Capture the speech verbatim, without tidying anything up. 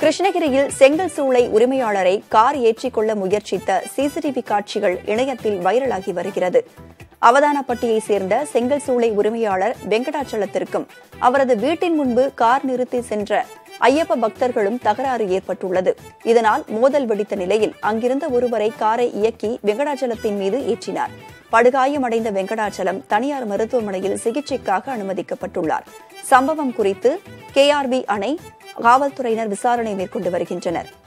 கிருஷ்ணகிரியில் செங்கல் சூளை உரிமையாளரை கார் ஏற்றிக்கொள்ள முயற்சித்த சிசிடிவி காட்சிகள் இணையத்தில் வைரலாகி வருகிறது. அவதானப்பட்டியைச் சேர்ந்த செங்கல் சூளை உரிமையாளர் வெங்கடாச்சலத்திற்கும் அவரது வீட்டின் முன்பு கார் நிறுத்தி சென்ற ஐயப்ப பக்தர்களும் தகராறு ஏற்பட்டுள்ளது. இதனால் மோதல் வெடித்த நிலையில் அங்கிருந்த ஒருவரை காரை இயக்கி வெங்கடாச்சலத்தின் மீது ஏற்றினார். படுகாயமடைந்த வெங்கடாச்சலம் தனியார் மருத்துவமனையில் சிகிச்சைக்காக அனுமதிக்கப்பட்டுள்ளார். சம்பவம் குறித்து கேஆர்பி அணை காவல்துறையினர் விசாரணை மேற்கொண்டு வருகின்றனர்.